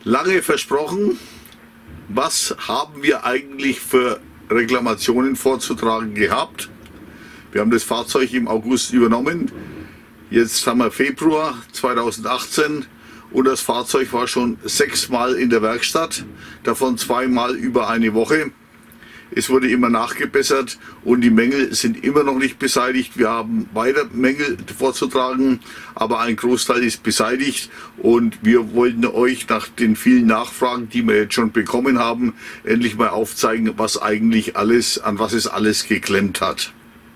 Lange versprochen, was haben wir eigentlich für Reklamationen vorzutragen gehabt? Wir haben das Fahrzeug im August übernommen, jetzt haben wir Februar 2018 und das Fahrzeug war schon 6-mal in der Werkstatt, davon 2-mal über eine Woche. Es wurde immer nachgebessert und die Mängel sind immer noch nicht beseitigt. Wir haben weiter Mängel vorzutragen, aber ein Großteil ist beseitigt und wir wollten euch nach den vielen Nachfragen, die wir jetzt schon bekommen haben, endlich mal aufzeigen, was eigentlich alles, an was es alles geklemmt hat.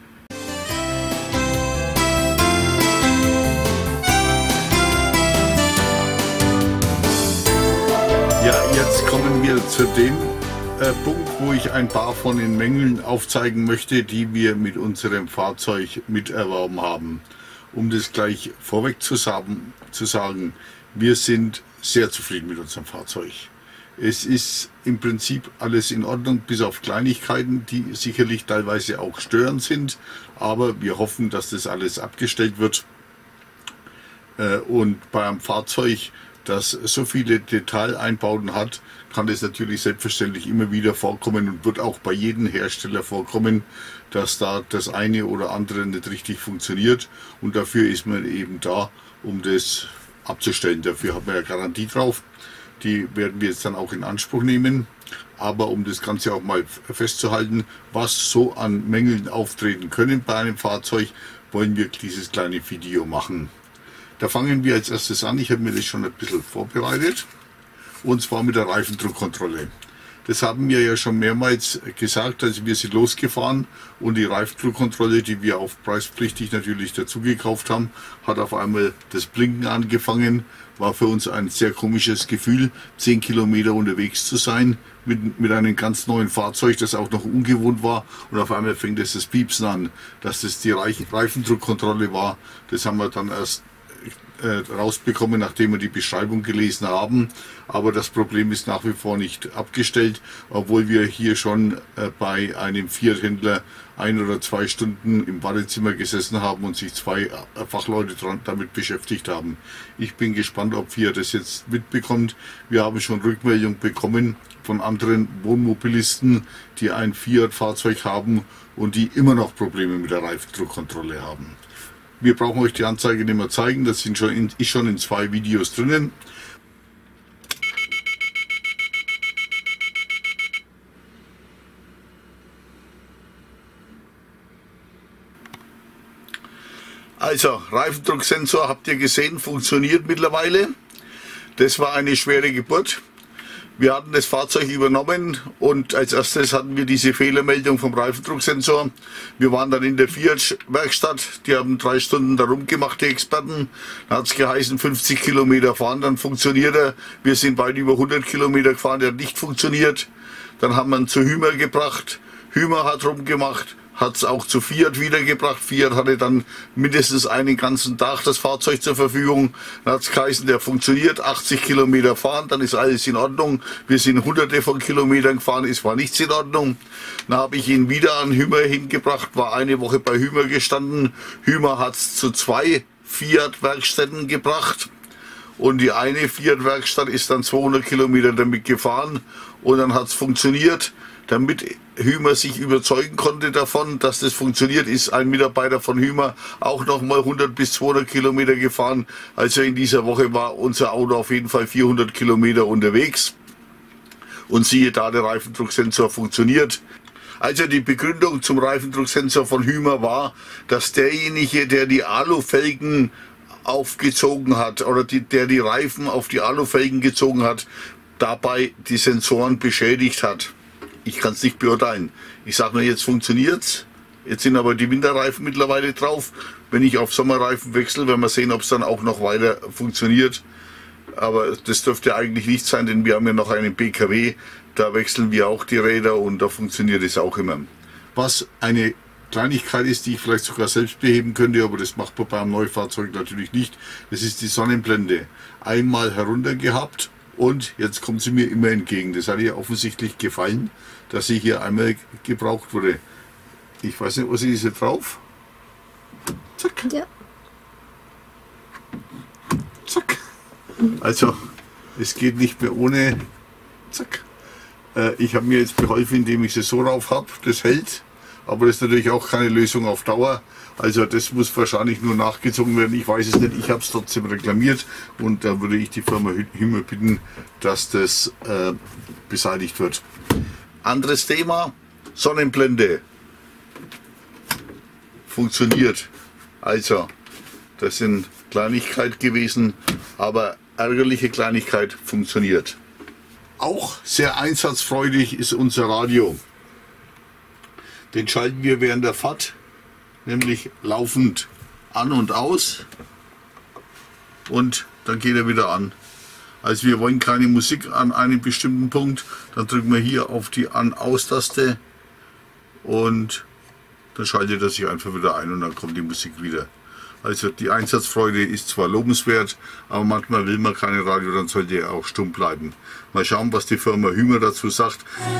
Ja, jetzt kommen wir zu dem Punkt, wo ich ein paar von den Mängeln aufzeigen möchte, die wir mit unserem Fahrzeug miterworben haben. Um das gleich vorweg zu sagen, wir sind sehr zufrieden mit unserem Fahrzeug. Es ist im Prinzip alles in Ordnung, bis auf Kleinigkeiten, die sicherlich teilweise auch störend sind, aber wir hoffen, dass das alles abgestellt wird. Und bei einem Fahrzeug, das so viele Detaileinbauten hat, kann es natürlich selbstverständlich immer wieder vorkommen und wird auch bei jedem Hersteller vorkommen, dass da das eine oder andere nicht richtig funktioniert, und dafür ist man eben da, um das abzustellen. Dafür haben wir ja Garantie drauf, die werden wir jetzt dann auch in Anspruch nehmen, aber um das Ganze auch mal festzuhalten, was so an Mängeln auftreten können bei einem Fahrzeug, wollen wir dieses kleine Video machen. Da fangen wir als erstes an. Ich habe mir das schon ein bisschen vorbereitet, und zwar mit der Reifendruckkontrolle. Das haben wir ja schon mehrmals gesagt, also wir sind losgefahren und die Reifendruckkontrolle, die wir auf preispflichtig natürlich dazu gekauft haben, hat auf einmal das Blinken angefangen. War für uns ein sehr komisches Gefühl, 10 Kilometer unterwegs zu sein mit einem ganz neuen Fahrzeug, das auch noch ungewohnt war, und auf einmal fängt es das Piepsen an. Dass das die Reifendruckkontrolle war, das haben wir dann erst rausbekommen, nachdem wir die Beschreibung gelesen haben, aber das Problem ist nach wie vor nicht abgestellt, obwohl wir hier schon bei einem Fiat-Händler 1 oder 2 Stunden im Wartezimmer gesessen haben und sich 2 Fachleute damit beschäftigt haben. Ich bin gespannt, ob Fiat das jetzt mitbekommt. Wir haben schon Rückmeldung bekommen von anderen Wohnmobilisten, die ein Fiat-Fahrzeug haben und die immer noch Probleme mit der Reifendruckkontrolle haben. Wir brauchen euch die Anzeige nicht mehr zeigen, das ist schon in 2 Videos drinnen. Also, Reifendrucksensor habt ihr gesehen, funktioniert mittlerweile. Das war eine schwere Geburt. Wir hatten das Fahrzeug übernommen und als erstes hatten wir diese Fehlermeldung vom Reifendrucksensor. Wir waren dann in der Fiat-Werkstatt, die haben 3 Stunden da rumgemacht, die Experten. Da hat es geheißen, 50 Kilometer fahren, dann funktioniert er. Wir sind weit über 100 Kilometer gefahren, der hat nicht funktioniert. Dann haben wir ihn zu Hymer gebracht. Hymer hat rumgemacht, hat es auch zu Fiat wiedergebracht. Fiat hatte dann mindestens einen ganzen Tag das Fahrzeug zur Verfügung. Dann hat es geheißen, der funktioniert, 80 Kilometer fahren, dann ist alles in Ordnung. Wir sind hunderte von Kilometern gefahren, es war nichts in Ordnung. Dann habe ich ihn wieder an Hymer hingebracht, war eine Woche bei Hymer gestanden. Hymer hat es zu 2 Fiat-Werkstätten gebracht. Und die eine Fiat-Werkstatt ist dann 200 Kilometer damit gefahren und dann hat es funktioniert. Damit Hymer sich überzeugen konnte davon, dass das funktioniert, ist ein Mitarbeiter von Hymer auch nochmal 100 bis 200 Kilometer gefahren. Also in dieser Woche war unser Auto auf jeden Fall 400 Kilometer unterwegs. Und siehe da, der Reifendrucksensor funktioniert. Also die Begründung zum Reifendrucksensor von Hymer war, dass derjenige, der die Alufelgen aufgezogen hat oder der die Reifen auf die Alufelgen gezogen hat, dabei die Sensoren beschädigt hat. Ich kann es nicht beurteilen. Ich sage nur, jetzt funktioniert's. Jetzt sind aber die Winterreifen mittlerweile drauf. Wenn ich auf Sommerreifen wechsle, werden wir sehen, ob es dann auch noch weiter funktioniert. Aber das dürfte eigentlich nicht sein, denn wir haben ja noch einen BKW. Da wechseln wir auch die Räder und da funktioniert es auch immer. Was eine Kleinigkeit ist, die ich vielleicht sogar selbst beheben könnte, aber das macht man beim Neufahrzeug natürlich nicht. Das ist die Sonnenblende. Einmal herunter gehabt. Und jetzt kommt sie mir immer entgegen. Das hat ihr offensichtlich gefallen, dass sie hier einmal gebraucht wurde. Ich weiß nicht, was ist hier drauf? Zack. Ja. Zack. Also, Es geht nicht mehr ohne. Zack. Ich habe mir jetzt beholfen, indem ich sie so rauf habe. Das hält. Aber das ist natürlich auch keine Lösung auf Dauer. Also das muss wahrscheinlich nur nachgezogen werden. Ich weiß es nicht. Ich habe es trotzdem reklamiert. Und da würde ich die Firma Hymer bitten, dass das beseitigt wird. Anderes Thema. Sonnenblende. Funktioniert. Also, das sind Kleinigkeiten gewesen, aber ärgerliche Kleinigkeit funktioniert. Auch sehr einsatzfreudig ist unser Radio. Den schalten wir während der Fahrt, nämlich laufend an und aus, und dann geht er wieder an. Also wir wollen keine Musik an einem bestimmten Punkt, dann drücken wir hier auf die An-Aus-Taste und dann schaltet er sich einfach wieder ein und dann kommt die Musik wieder. Also die Einsatzfreude ist zwar lobenswert, aber manchmal will man keine Radio, dann sollte er auch stumm bleiben. Mal schauen, was die Firma Hymer dazu sagt.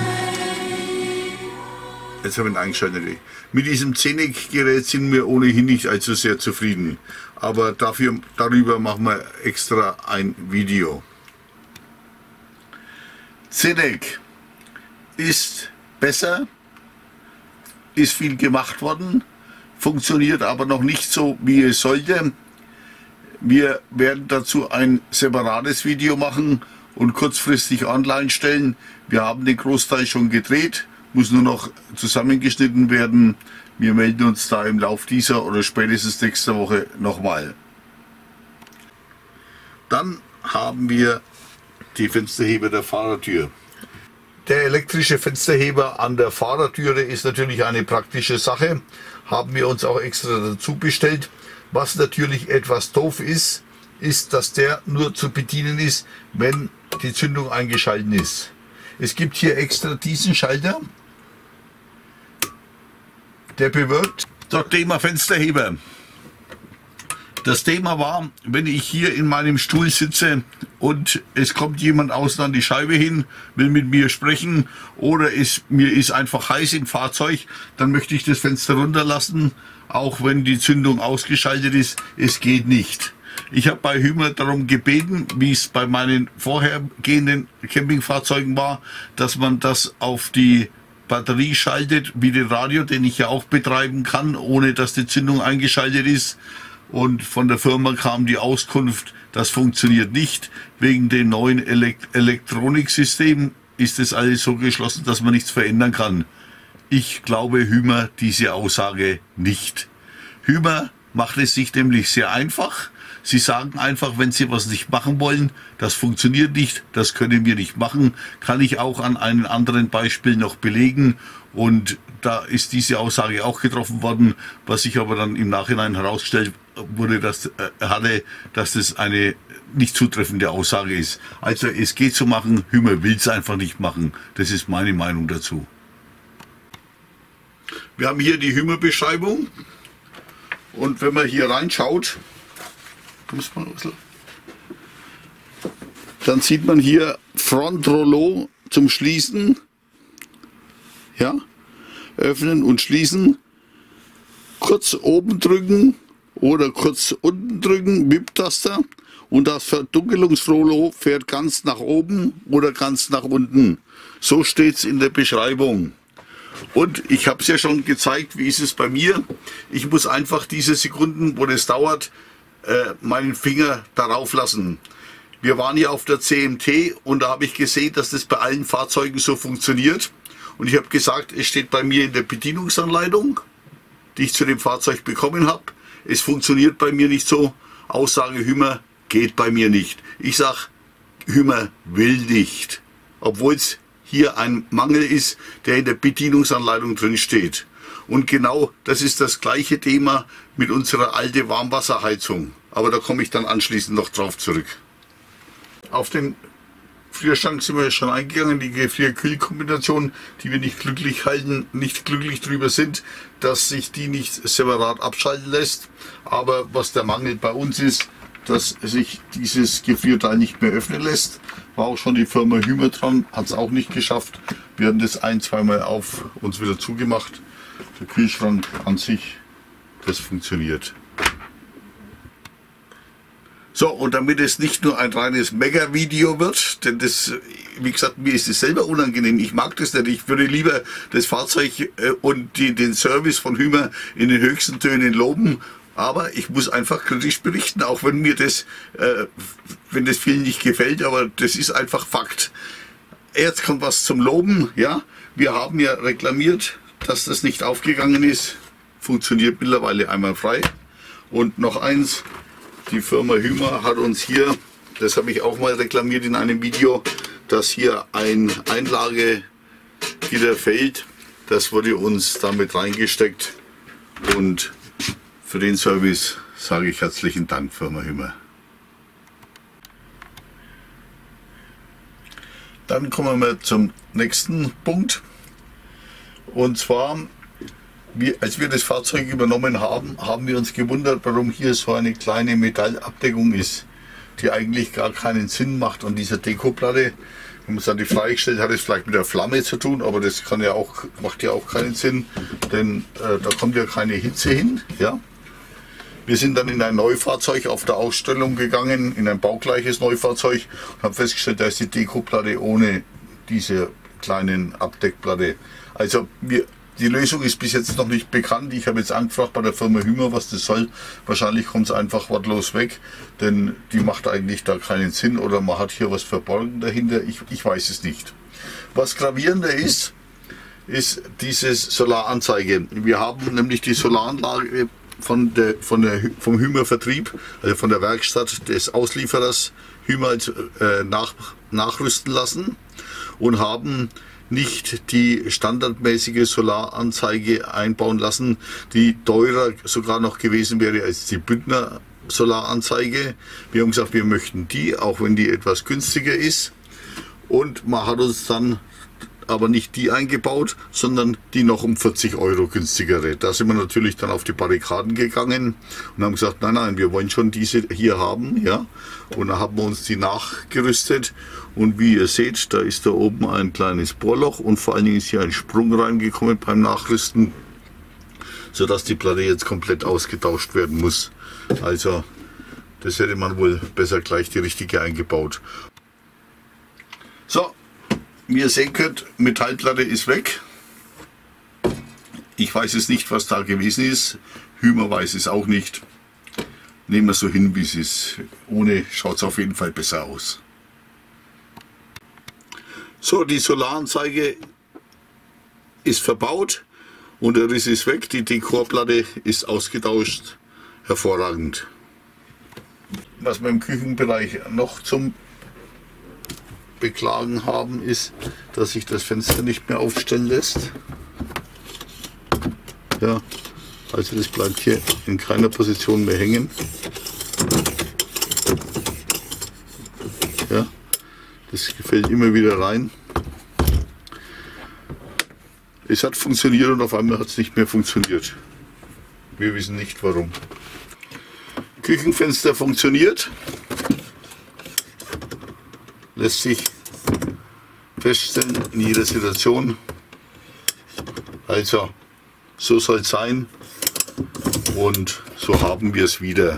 Jetzt haben wir ihn eingeschaltet. Mit diesem Zenec-Gerät sind wir ohnehin nicht allzu sehr zufrieden. Aber darüber machen wir extra ein Video. Zenec ist besser, ist viel gemacht worden, funktioniert aber noch nicht so, wie es sollte. Wir werden dazu ein separates Video machen und kurzfristig online stellen. Wir haben den Großteil schon gedreht, muss nur noch zusammengeschnitten werden. Wir melden uns da im Lauf dieser oder spätestens nächster Woche nochmal. Dann haben wir die Fensterheber der Fahrertür. Der elektrische Fensterheber an der Fahrertüre ist natürlich eine praktische Sache. Haben wir uns auch extra dazu bestellt. Was natürlich etwas doof ist, ist, dass der nur zu bedienen ist, wenn die Zündung eingeschaltet ist. Es gibt hier extra diesen Schalter, der bewirkt. Das Thema Fensterheber. Das Thema war, wenn ich hier in meinem Stuhl sitze und es kommt jemand außen an die Scheibe hin, will mit mir sprechen oder mir ist einfach heiß im Fahrzeug, dann möchte ich das Fenster runterlassen, auch wenn die Zündung ausgeschaltet ist. Es geht nicht. Ich habe bei Hymer darum gebeten, wie es bei meinen vorhergehenden Campingfahrzeugen war, dass man das auf die Batterie schaltet, wie den Radio, den ich ja auch betreiben kann, ohne dass die Zündung eingeschaltet ist. Und von der Firma kam die Auskunft, das funktioniert nicht. Wegen dem neuen Elektroniksystem ist es alles so geschlossen, dass man nichts verändern kann. Ich glaube Hymer diese Aussage nicht. Hymer macht es sich nämlich sehr einfach. Sie sagen einfach, wenn Sie was nicht machen wollen, das funktioniert nicht, das können wir nicht machen. Kann ich auch an einem anderen Beispiel noch belegen. Und da ist diese Aussage auch getroffen worden, was sich aber dann im Nachhinein herausgestellt wurde, dass das eine nicht zutreffende Aussage ist. Also es geht zu machen, Hymer will es einfach nicht machen. Das ist meine Meinung dazu. Wir haben hier die Hymer-Beschreibung und wenn man hier reinschaut, dann sieht man hier Front Rollo zum Schließen. Ja, öffnen und schließen. Kurz oben drücken oder kurz unten drücken, WIP-Taster. Und das Verdunkelungsrollo fährt ganz nach oben oder ganz nach unten. So steht es in der Beschreibung. Und ich habe es ja schon gezeigt, wie ist es bei mir. Ich muss einfach diese Sekunden, wo das dauert, meinen Finger darauf lassen. Wir waren hier auf der CMT und da habe ich gesehen, dass das bei allen Fahrzeugen so funktioniert. Und ich habe gesagt, es steht bei mir in der Bedienungsanleitung, die ich zu dem Fahrzeug bekommen habe. Es funktioniert bei mir nicht so. Aussage Hymer geht bei mir nicht. Ich sage, Hymer will nicht. Obwohl es hier ein Mangel ist, der in der Bedienungsanleitung drin steht. Und genau das ist das gleiche Thema mit unserer alten Warmwasserheizung. Aber da komme ich dann anschließend noch drauf zurück. Auf den Gefrierschrank sind wir schon eingegangen, die Gefrier-Kühl-Kombination, die wir nicht glücklich halten, nicht glücklich darüber sind, dass sich die nicht separat abschalten lässt. Aber was der Mangel bei uns ist, dass sich dieses Gefrierteil nicht mehr öffnen lässt. War auch schon die Firma Hymer dran, hat es auch nicht geschafft. Wir haben das ein-, zweimal auf uns wieder zugemacht. Der Kühlschrank an sich, das funktioniert. So, und damit es nicht nur ein reines Mega-Video wird, denn das, wie gesagt, mir ist es selber unangenehm, ich mag das nicht, ich würde lieber das Fahrzeug und den Service von Hymer in den höchsten Tönen loben, aber ich muss einfach kritisch berichten, auch wenn mir das, wenn das vielen nicht gefällt, aber das ist einfach Fakt. Jetzt kommt was zum Loben, ja, wir haben ja reklamiert, dass das nicht aufgegangen ist, funktioniert mittlerweile einwandfrei. Und noch eins, die Firma Hymer hat uns hier, das habe ich auch mal reklamiert in einem Video, dass hier ein Einlagegitter fehlt. Das wurde uns damit reingesteckt und für den Service sage ich herzlichen Dank, Firma Hymer. Dann kommen wir zum nächsten Punkt. Und zwar, als wir das Fahrzeug übernommen haben, haben wir uns gewundert, warum hier so eine kleine Metallabdeckung ist, die eigentlich gar keinen Sinn macht an dieser Dekoplatte. Wenn man es dann die freigestellt hat, es vielleicht mit der Flamme zu tun, aber das kann ja auch, macht ja auch keinen Sinn, denn da kommt ja keine Hitze hin. Ja? Wir sind dann in ein Neufahrzeug auf der Ausstellung gegangen, in ein baugleiches Neufahrzeug und haben festgestellt, da ist die Dekoplatte ohne diese kleinen Abdeckplatte. Also die Lösung ist bis jetzt noch nicht bekannt. Ich habe jetzt angefragt bei der Firma Hymer, was das soll. Wahrscheinlich kommt es einfach wortlos weg, denn die macht eigentlich da keinen Sinn oder man hat hier was verborgen dahinter. Ich weiß es nicht. Was gravierender ist diese Solaranzeige. Wir haben nämlich die Solaranlage vom Hymer Vertrieb, also von der Werkstatt des Auslieferers Hymer nachrüsten lassen und haben nicht die standardmäßige Solaranzeige einbauen lassen, die teurer sogar noch gewesen wäre als die Bündner Solaranzeige. Wir haben gesagt, wir möchten die, auch wenn die etwas günstiger ist. Und man hat uns dann aber nicht die eingebaut, sondern die noch um 40 € günstigere. Da sind wir natürlich dann auf die Barrikaden gegangen und haben gesagt, nein, wir wollen schon diese hier haben, ja. Und dann haben wir uns die nachgerüstet und wie ihr seht, da ist da oben ein kleines Bohrloch und vor allen Dingen ist hier ein Sprung reingekommen beim Nachrüsten, sodass die Platte jetzt komplett ausgetauscht werden muss. Also das hätte man wohl besser gleich die richtige eingebaut. So. Wie ihr sehen könnt, Metallplatte ist weg. Ich weiß es nicht, was da gewesen ist. Hymer weiß es auch nicht. Nehmen wir es so hin, wie es ist. Ohne schaut es auf jeden Fall besser aus. So, die Solaranzeige ist verbaut und der Riss ist weg. Die Dekorplatte ist ausgetauscht. Hervorragend. Was wir im Küchenbereich noch zum Beklagen haben, ist, dass sich das Fenster nicht mehr aufstellen lässt. Ja, also das bleibt hier in keiner Position mehr hängen. Ja, das fällt immer wieder rein. Es hat funktioniert und auf einmal hat es nicht mehr funktioniert. Wir wissen nicht warum. Küchenfenster funktioniert. Lässt sich feststellen in jeder Situation. Also so soll es sein und so haben wir es wieder.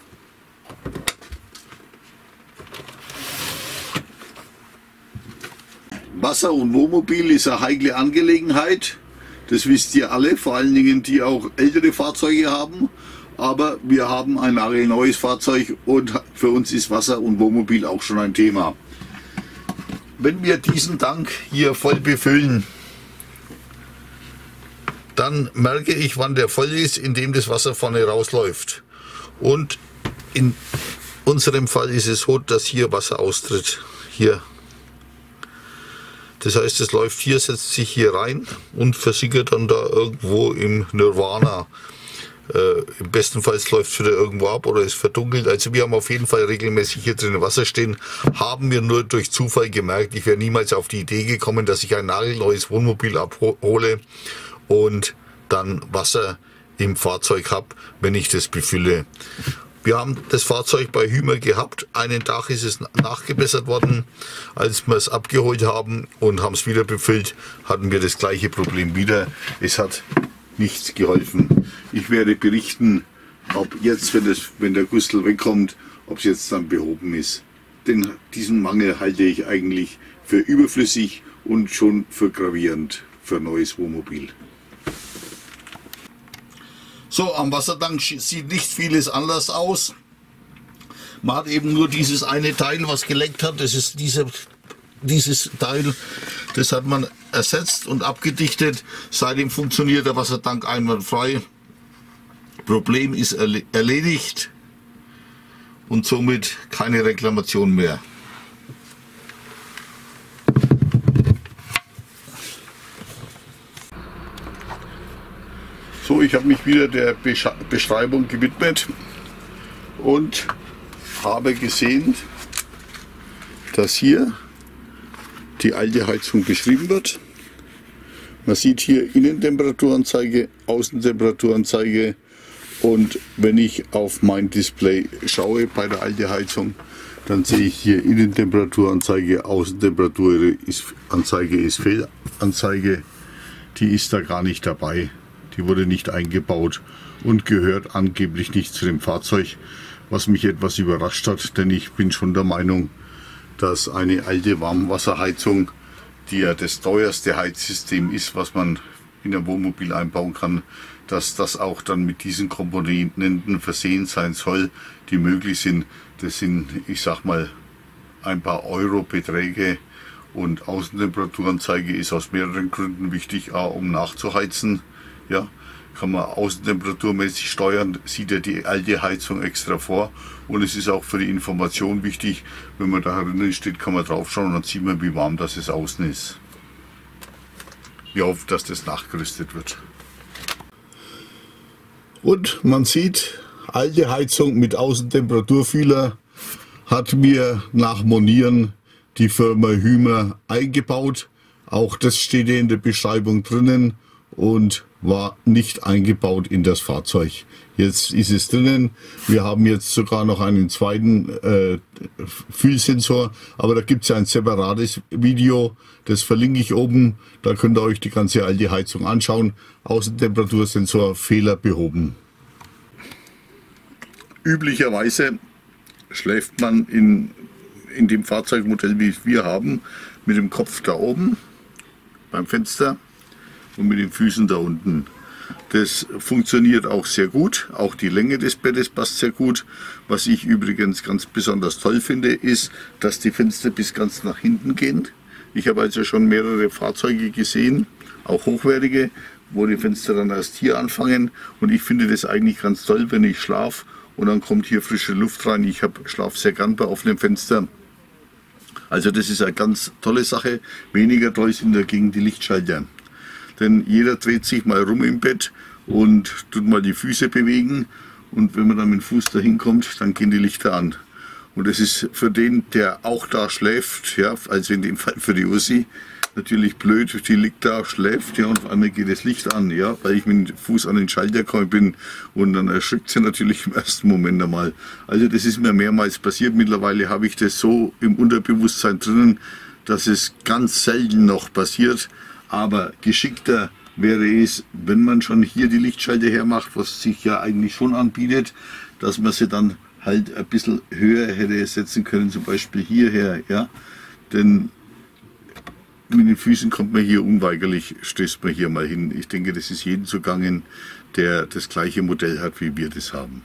Wasser und Wohnmobil ist eine heikle Angelegenheit. Das wisst ihr alle, vor allen Dingen die auch ältere Fahrzeuge haben. Aber wir haben ein nagelneues Fahrzeug und für uns ist Wasser und Wohnmobil auch schon ein Thema. Wenn wir diesen Tank hier voll befüllen, dann merke ich, wann der voll ist, indem das Wasser vorne rausläuft. Und in unserem Fall ist es so, dass hier Wasser austritt. Hier. Das heißt, es läuft hier, setzt sich hier rein und versickert dann da irgendwo im Nirvana. Im besten Fall läuft es wieder irgendwo ab oder ist verdunkelt. Also wir haben auf jeden Fall regelmäßig hier drin Wasser stehen. Haben wir nur durch Zufall gemerkt. Ich wäre niemals auf die Idee gekommen, dass ich ein nagelneues Wohnmobil abhole und dann Wasser im Fahrzeug habe, wenn ich das befülle. Wir haben das Fahrzeug bei Hymer gehabt. Einen Tag ist es nachgebessert worden. Als wir es abgeholt haben und haben es wieder befüllt, hatten wir das gleiche Problem wieder. Es hat nichts geholfen. Ich werde berichten, ob jetzt, wenn der Gustel wegkommt, ob es jetzt dann behoben ist. Denn diesen Mangel halte ich eigentlich für überflüssig und schon für gravierend für ein neues Wohnmobil. So, am Wassertank sieht nicht vieles anders aus. Man hat eben nur dieses eine Teil, was geleckt hat. Das ist dieses Teil, das hat man ersetzt und abgedichtet. Seitdem funktioniert der Wassertank einwandfrei. Problem ist erledigt und somit keine Reklamation mehr. So, ich habe mich wieder der Beschreibung gewidmet und habe gesehen, dass hier die alte Heizung beschrieben wird. Man sieht hier Innentemperaturanzeige, Außentemperaturanzeige, und wenn ich auf mein Display schaue bei der alten Heizung, dann sehe ich hier Innentemperaturanzeige, Außentemperaturanzeige ist Fehlanzeige. Die ist da gar nicht dabei. Die wurde nicht eingebaut und gehört angeblich nicht zu dem Fahrzeug, was mich etwas überrascht hat, denn ich bin schon der Meinung, dass eine alte Warmwasserheizung, die ja das teuerste Heizsystem ist, was man in ein Wohnmobil einbauen kann, dass das auch dann mit diesen Komponenten versehen sein soll, die möglich sind. Das sind, ich sag mal, ein paar Euro-Beträge, und Außentemperaturanzeige ist aus mehreren Gründen wichtig. A, um nachzuheizen, ja, kann man außentemperaturmäßig steuern, sieht ja die alte Heizung extra vor, und es ist auch für die Information wichtig, wenn man da drinnen steht, kann man drauf schauen und dann sieht man, wie warm das es außen ist. Ich hoffe, dass das nachgerüstet wird. Und man sieht, alte Heizung mit Außentemperaturfühler hat mir nach Monieren die Firma Hümer eingebaut. Auch das steht hier in der Beschreibung drinnen und war nicht eingebaut in das Fahrzeug. Jetzt ist es drinnen. Wir haben jetzt sogar noch einen zweiten Fühlsensor, aber da gibt es ja ein separates Video, das verlinke ich oben. Da könnt ihr euch die ganze alte Heizung anschauen. Außentemperatursensor, Fehler behoben. Üblicherweise schläft man in dem Fahrzeugmodell, wie wir haben, mit dem Kopf da oben beim Fenster und mit den Füßen da unten. Das funktioniert auch sehr gut, auch die Länge des Bettes passt sehr gut. Was ich übrigens ganz besonders toll finde, ist, dass die Fenster bis ganz nach hinten gehen. Ich habe also schon mehrere Fahrzeuge gesehen, auch hochwertige, wo die Fenster dann erst hier anfangen, und ich finde das eigentlich ganz toll, wenn ich schlafe und dann kommt hier frische Luft rein. Ich schlafe sehr gern bei offenem Fenster. Also das ist eine ganz tolle Sache. Weniger toll sind dagegen die Lichtschalter. Denn jeder dreht sich mal rum im Bett und tut mal die Füße bewegen, und wenn man dann mit dem Fuß dahin kommt, dann gehen die Lichter an. Und das ist für den, der auch da schläft, ja, also in dem Fall für die Ursi, natürlich blöd, die liegt da, schläft, ja, und auf einmal geht das Licht an, ja, weil ich mit dem Fuß an den Schalter gekommen bin, und dann erschrickt sie natürlich im ersten Moment einmal. Also das ist mir mehrmals passiert. Mittlerweile habe ich das so im Unterbewusstsein drinnen, dass es ganz selten noch passiert. Aber geschickter wäre es, wenn man schon hier die Lichtschalter hermacht, was sich ja eigentlich schon anbietet, dass man sie dann halt ein bisschen höher hätte setzen können, zum Beispiel hierher, ja. Denn mit den Füßen kommt man hier unweigerlich, stößt man hier mal hin. Ich denke, das ist jedem zugangen, der das gleiche Modell hat, wie wir das haben.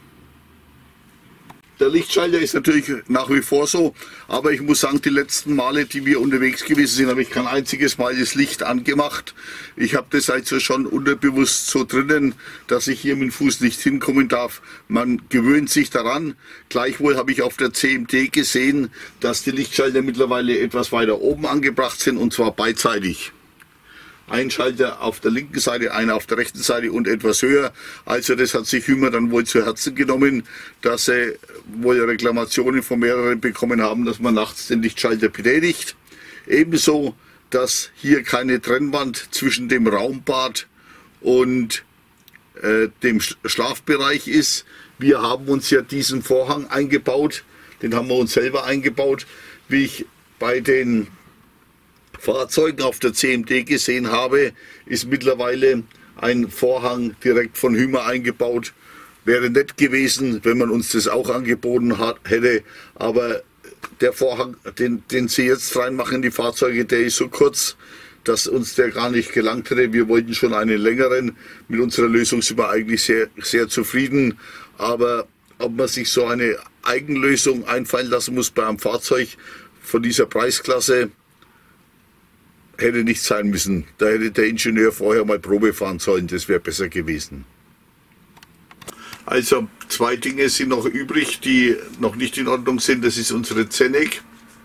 Der Lichtschalter ist natürlich nach wie vor so, aber ich muss sagen, die letzten Male, die wir unterwegs gewesen sind, habe ich kein einziges Mal das Licht angemacht. Ich habe das also schon unterbewusst so drinnen, dass ich hier mit dem Fuß nicht hinkommen darf. Man gewöhnt sich daran. Gleichwohl habe ich auf der CMT gesehen, dass die Lichtschalter mittlerweile etwas weiter oben angebracht sind, und zwar beidseitig. Ein Schalter auf der linken Seite, einer auf der rechten Seite und etwas höher. Also das hat sich Hümer dann wohl zu Herzen genommen, dass sie wohl Reklamationen von mehreren bekommen haben, dass man nachts den Lichtschalter betätigt. Ebenso, dass hier keine Trennwand zwischen dem Raumbad und dem Schlafbereich ist. Wir haben uns ja diesen Vorhang eingebaut, den haben wir uns selber eingebaut, wie ich bei den Fahrzeugen auf der CMT gesehen habe, ist mittlerweile ein Vorhang direkt von Hümer eingebaut. Wäre nett gewesen, wenn man uns das auch angeboten hätte, aber der Vorhang, den Sie jetzt reinmachen in die Fahrzeuge, der ist so kurz, dass uns der gar nicht gelangt hätte. Wir wollten schon einen längeren. Mit unserer Lösung sind wir eigentlich sehr, sehr zufrieden. Aber ob man sich so eine Eigenlösung einfallen lassen muss bei einem Fahrzeug von dieser Preisklasse, hätte nicht sein müssen. Da hätte der Ingenieur vorher mal Probe fahren sollen, das wäre besser gewesen. Also 2 Dinge sind noch übrig, die noch nicht in Ordnung sind. Das ist unsere Zenek,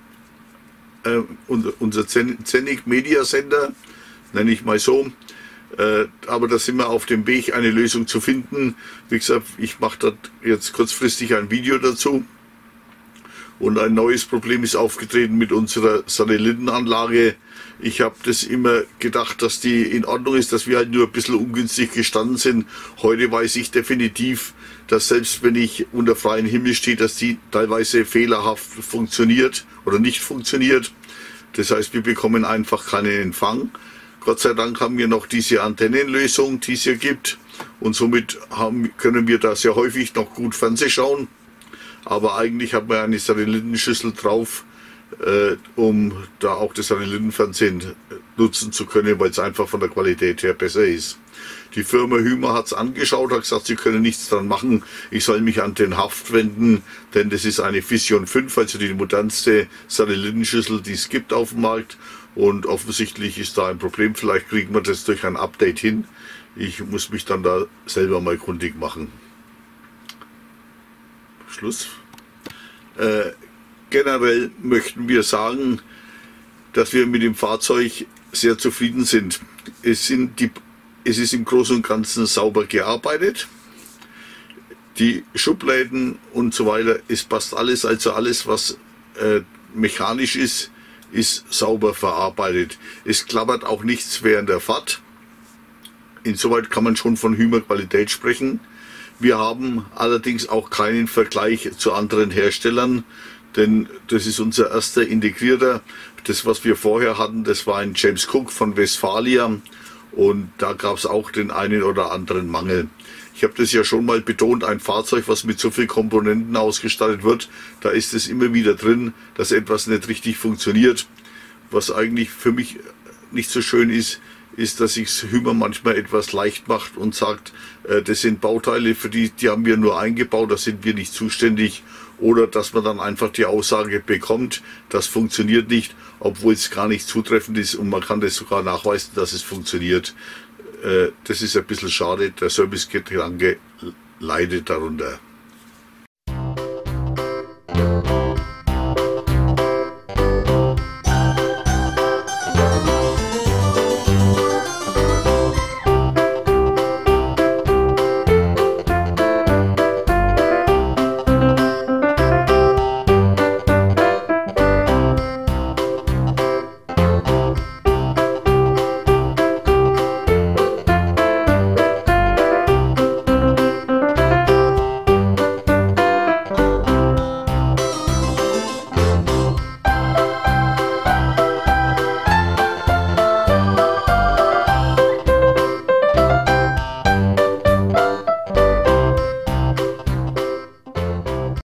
unser Zenek Media Center, nenne ich mal so. Aber da sind wir auf dem Weg, eine Lösung zu finden. Wie gesagt, ich mache da jetzt kurzfristig ein Video dazu. Und ein neues Problem ist aufgetreten mit unserer Satellitenanlage. Ich habe das immer gedacht, dass die in Ordnung ist, dass wir halt nur ein bisschen ungünstig gestanden sind. Heute weiß ich definitiv, dass selbst wenn ich unter freiem Himmel stehe, dass die teilweise fehlerhaft funktioniert oder nicht funktioniert. Das heißt, wir bekommen einfach keinen Empfang. Gott sei Dank haben wir noch diese Antennenlösung, die es hier gibt. Und somit können wir da sehr häufig noch gut Fernsehen schauen. Aber eigentlich hat man eine Satellitenschüssel drauf, um da auch das Satellitenfernsehen nutzen zu können, weil es einfach von der Qualität her besser ist. Die Firma Hümer hat es angeschaut, hat gesagt, sie können nichts dran machen. Ich soll mich an den Haft wenden, denn das ist eine Vision 5, also die modernste Satellitenschüssel, die es gibt auf dem Markt. Und offensichtlich ist da ein Problem. Vielleicht kriegen wir das durch ein Update hin. Ich muss mich dann da selber mal kundig machen. Schluss. Generell möchten wir sagen, dass wir mit dem Fahrzeug sehr zufrieden sind. Es ist im Großen und Ganzen sauber gearbeitet. Die Schubladen und so weiter, es passt alles, also alles, was mechanisch ist sauber verarbeitet. Es klappert auch nichts während der Fahrt. Insoweit kann man schon von Hümer Qualität sprechen. Wir haben allerdings auch keinen Vergleich zu anderen Herstellern, denn das ist unser erster integrierter. Das, was wir vorher hatten, das war ein James Cook von Westfalia und da gab es auch den einen oder anderen Mangel. Ich habe das ja schon mal betont, ein Fahrzeug, was mit so vielen Komponenten ausgestattet wird, da ist es immer wieder drin, dass etwas nicht richtig funktioniert. Was eigentlich für mich nicht so schön ist, dass sich Hümer manchmal etwas leicht macht und sagt, das sind Bauteile, für die haben wir nur eingebaut, da sind wir nicht zuständig. Oder dass man dann einfach die Aussage bekommt, das funktioniert nicht, obwohl es gar nicht zutreffend ist und man kann das sogar nachweisen, dass es funktioniert. Das ist ein bisschen schade, der Servicegedanke leidet darunter.